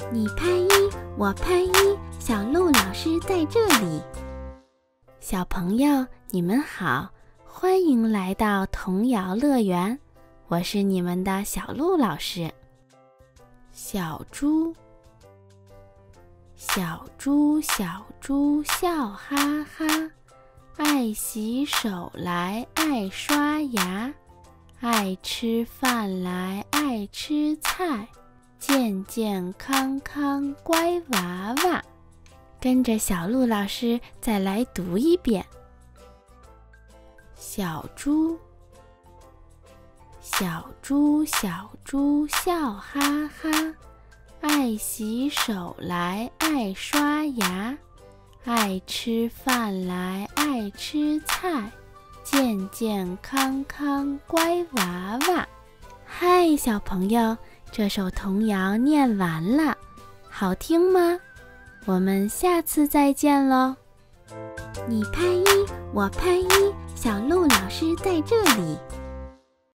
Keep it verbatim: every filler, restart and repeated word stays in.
你拍一，我拍一，小鹿老师在这里。小朋友，你们好，欢迎来到童谣乐园，我是你们的小鹿老师。小猪，小猪，小猪笑哈哈，爱洗手来爱刷牙，爱吃饭来爱吃菜，健健康康乖娃娃。跟着小鹿老师再来读一遍。小猪，小猪，小猪笑哈哈，爱洗手来爱刷牙，爱吃饭来爱吃菜，健健康康乖娃娃。嗨，小朋友，这首童谣念完了，好听吗？我们下次再见喽！你拍一，我拍一，小鹿老师在这里。